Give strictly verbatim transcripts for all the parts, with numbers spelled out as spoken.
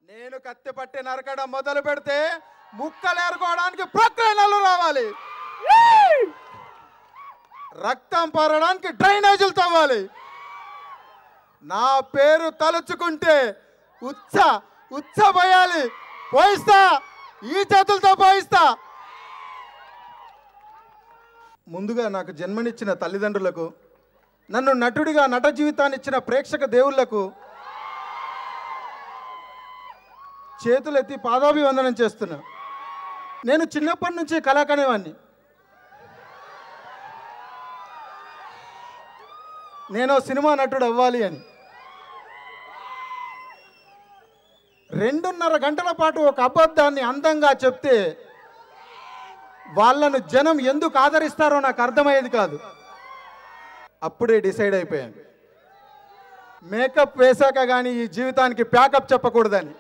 నేను కత్తి పట్టి నరకడం మొదలు పెడితే ముక్కలు ఏరుకోవడానికి ప్రక్రియలు రావాలి, రక్తం పారడానికి డ్రైనేజీలు తవ్వాలి. నా పేరు తలుచుకుంటే ఉచ్చ ఉచ్చ పోయాలి, పోయిస్తా, ఈ చేతులతో పోయిస్తా. ముందుగా నాకు జన్మనిచ్చిన తల్లిదండ్రులకు, నన్ను నటుడిగా నట జీవితాన్ని ఇచ్చిన ప్రేక్షక దేవుళ్లకు చేతులెత్తి పాదాభివందనం చేస్తున్నా. నేను చిన్నప్పటి నుంచి కళాకనేవాడిని. నేను సినిమా నటుడు అవ్వాలి అని రెండున్నర గంటల పాటు ఒక అబద్ధాన్ని అందంగా చెప్తే వాళ్ళను జనం ఎందుకు ఆదరిస్తారో నాకు అర్థమయ్యేది కాదు. అప్పుడే డిసైడ్ అయిపోయాను, మేకప్ వేశాక కానీ ఈ జీవితానికి ప్యాకప్ చెప్పకూడదని.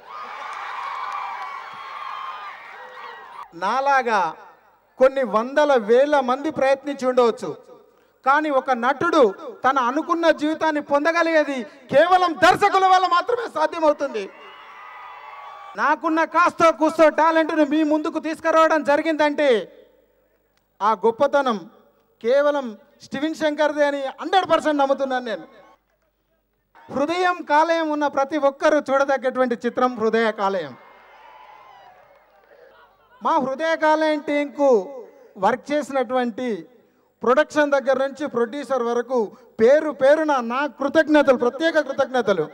నాలాగా కొన్ని వందల వేల మంది ప్రయత్నించి ఉండవచ్చు, కానీ ఒక నటుడు తన అనుకున్న జీవితాన్ని పొందగలిగేది కేవలం దర్శకుల వల్ల మాత్రమే సాధ్యమవుతుంది. నాకున్న కాస్తో కూస్తో టాలెంట్ను మీ ముందుకు తీసుకురావడం జరిగిందంటే ఆ గొప్పతనం కేవలం స్టీవెన్ శంకర్దే అని హండ్రెడ్ పర్సెంట్ నమ్ముతున్నాను నేను. హృదయం కాలేయం ఉన్న ప్రతి ఒక్కరూ చూడదగ్గటువంటి చిత్రం హృదయ కాలేయం. మా హృదయ కాలేయం టీంకు వర్క్ చేసినటువంటి ప్రొడక్షన్ దగ్గర నుంచి ప్రొడ్యూసర్ వరకు పేరు పేరున నా కృతజ్ఞతలు, ప్రత్యేక కృతజ్ఞతలు.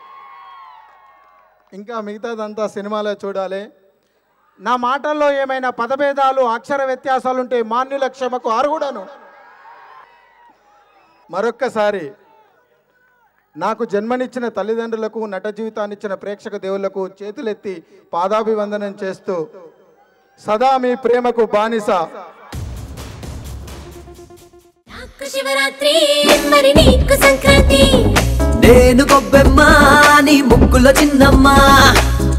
ఇంకా మిగతాదంతా సినిమాలో చూడాలి. నా మాటల్లో ఏమైనా పదభేదాలు, అక్షర వ్యత్యాసాలు ఉంటే మాన్యుల క్షమకు అర్హుడను. మరొక్కసారి నాకు జన్మనిచ్చిన తల్లిదండ్రులకు, నట జీవితాన్ని ఇచ్చిన ప్రేక్షక దేవుళ్లకు చేతులెత్తి పాదాభివందనం చేస్తూ సదా మీ ప్రేమకు బానిస. శివరాత్రి మరి నీకు సంక్రాంతి, నేను గొబ్బెమ్మ నీ ముక్కులో చిన్నమ్మ,